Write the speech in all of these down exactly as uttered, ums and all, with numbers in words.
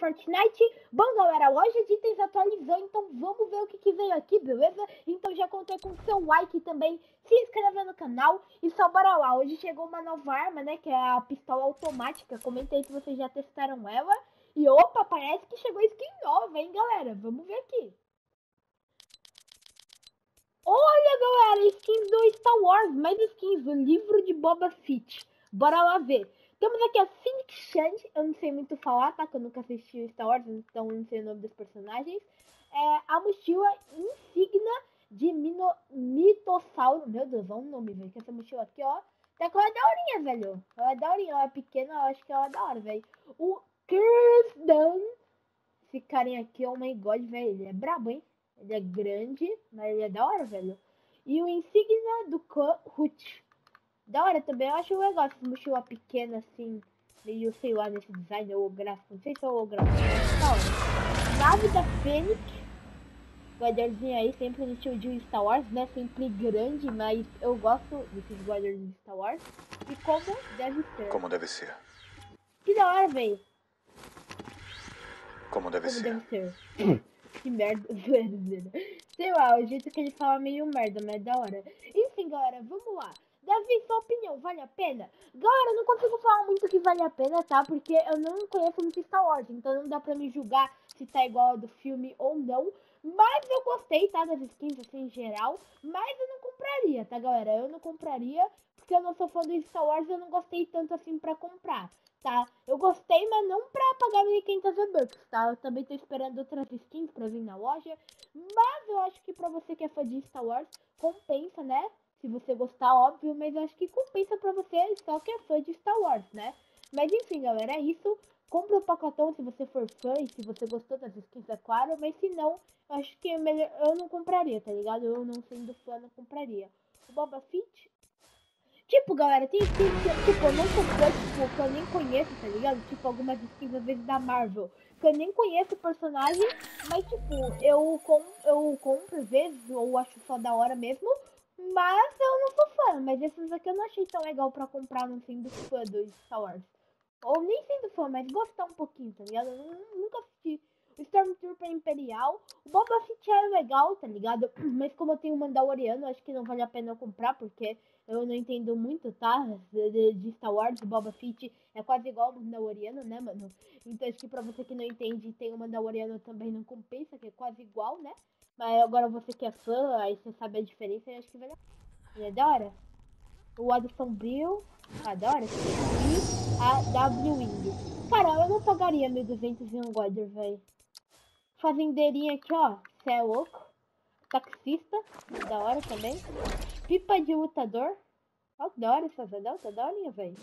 Fortnite. Bom, galera, a loja de itens atualizou, então vamos ver o que, que veio aqui, beleza? Então já contei com o seu like também, se inscrever no canal e só bora lá. Hoje chegou uma nova arma, né, que é a pistola automática. Comentei se vocês já testaram ela. E opa, parece que chegou skin nova, hein, galera? Vamos ver aqui. Olha, galera, skins do Star Wars, mais skins do livro de Boba Fett. Bora lá ver. Temos aqui a Fennec Shand, eu não sei muito falar, tá? Que eu nunca assisti Star Wars, então não sei o nome dos personagens. É, a mochila insignia de Mino, Mitossauro. Meu Deus, olha o nome, velho. Que essa mochila aqui, ó. Tá com ela é daorinha, velho. Ela é daorinha, ela é pequena, eu acho que ela é da hora, velho. O Kirsdan. Esse carinha aqui, oh my god, velho. Ele é brabo, hein? Ele é grande, mas ele é da hora, velho. E o insígnia do Kahut. Da hora também, eu acho legal essa mochila pequena assim, meio, sei lá, nesse design holográfico. Não sei se é holográfico, mas da hora. Nave da Fênix. Guardiãozinho aí, sempre no estilo de Star Wars, né? Sempre grande, mas eu gosto desses guardiões de Star Wars. E como deve ser. Como deve ser. Que da hora, velho. Como deve Como ser. deve ser. Que merda, sei lá, o jeito que ele fala é meio merda, mas é da hora. Enfim, galera, vamos lá. Davi, sua opinião, vale a pena? Galera, eu não consigo falar muito que vale a pena, tá? Porque eu não conheço muito Star Wars, então não dá pra me julgar se tá igual ao do filme ou não. Mas eu gostei, tá? Das skins, assim, em geral. Mas eu não compraria, tá, galera? Eu não compraria, porque eu não sou fã do Star Wars e eu não gostei tanto assim pra comprar. Tá, eu gostei, mas não pra pagar mil e quinhentos V-Bucks, tá? Eu também tô esperando outras skins pra vir na loja. Mas eu acho que pra você que é fã de Star Wars, compensa, né? Se você gostar, óbvio, mas eu acho que compensa pra você só que é fã de Star Wars, né? Mas enfim, galera, é isso. Compre o pacotão se você for fã e se você gostou das skins, é claro. Mas se não, eu acho que é melhor... eu não compraria, tá ligado? Eu não sendo fã, não compraria. O Boba Fett... Tipo, galera, tem skins que, tipo, eu não sou fã, tipo, que eu nem conheço, tá ligado? Tipo, algumas skins, às vezes, da Marvel, que eu nem conheço o personagem, mas, tipo, eu, com, eu compro, às vezes, ou acho só da hora mesmo, mas eu não sou fã. Mas esses aqui eu não achei tão legal pra comprar, não sendo fã do Star Wars. Ou nem sendo fã, mas gostar um pouquinho, tá ligado? Eu nunca assisti o Stormtrooper Imperial. O Boba Fett é legal, tá ligado? Mas como eu tenho o Mandaloriano, acho que não vale a pena eu comprar, porque eu não entendo muito, tá? De, de Star Wars, o Boba Fett é quase igual ao Mandaloriano, né, mano? Então acho que pra você que não entende, tem o Mandaloriano também não compensa, que é quase igual, né? Mas agora você que é fã, aí você sabe a diferença, eu acho que vale a pena. Ele é da hora. O Adson Brill, adora. E a W-Wing. Cara, eu não pagaria mil e duzentos em um Guardian, velho. Fazendeirinha aqui, ó. Cê é louco. Taxista, da hora também. Pipa de lutador. Ó, que da hora essa zadão, tá da horinha, velho.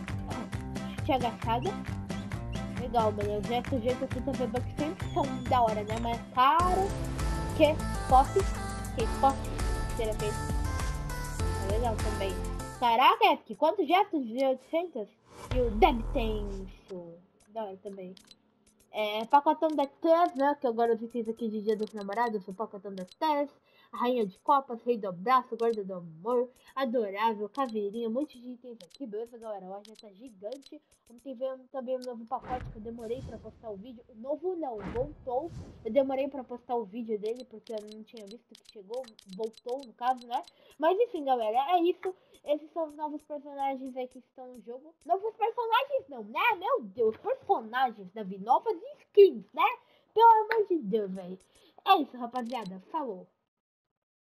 Chute agachada. Legal, mano. Os gestos de oitenta V-Bucks sempre são da hora, né? Mas caro. Que pop. Que pop. Será que é legal também. Caraca, Epic, quantos gestos de oitocentos? E o Debtenso. Da hora também. É, pacotão da Tess, né? Que agora eu fiz aqui de Dia dos Namorados. O pacotão da Tess. A Rainha de Copas, Rei do Abraço, Guarda do Amor, Adorável, Caveirinha, um monte de itens aqui, beleza, galera? A loja tá gigante. Ontem veio também um novo pacote que eu demorei pra postar o vídeo. O novo não, voltou. Eu demorei pra postar o vídeo dele porque eu não tinha visto que chegou. Voltou, no caso, né? Mas enfim, galera, é isso. Esses são os novos personagens aí que estão no jogo. Novos personagens não, né? Meu Deus, personagens, Davi. Novas skins, né? Pelo amor de Deus, velho. É isso, rapaziada. Falou.